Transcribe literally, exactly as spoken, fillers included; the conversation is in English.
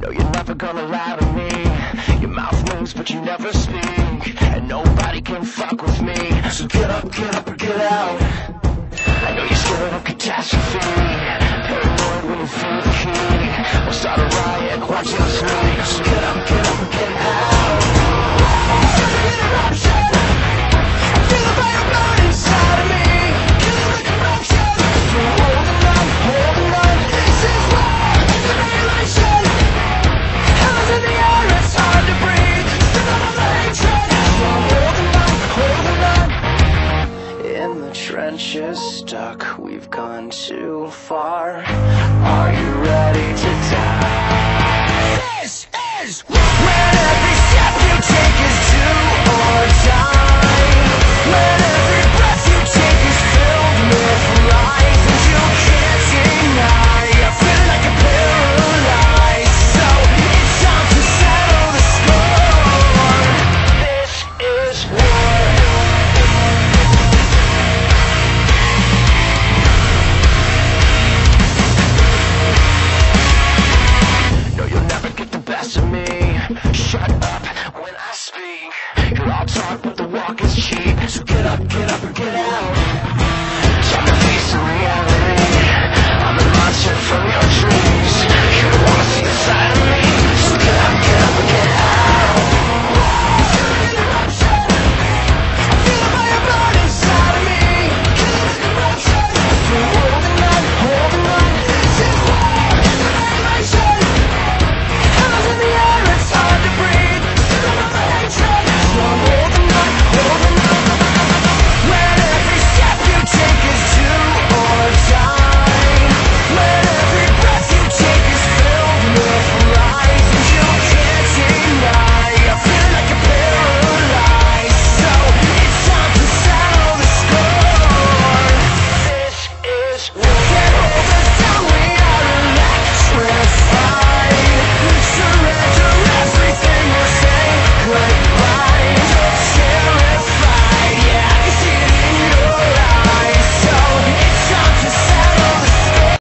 No, you're never gonna lie to me. Your mouth moves but you never speak, and nobody can fuck with me. So get up, get up or get out. I know you're scared of catastrophe, paranoid when you feel the heat. We'll start a riot, watch us leave. So get up, get up or get out. Get eruption, I feel the fire burn inside of me. Kill the corruption, you're holding on, holding on. This is war, simulation. Hell's in the air, it's hard to breathe. Still on the hatred, you're holding on, holding on. In the trenches, stuck, we've gone too far.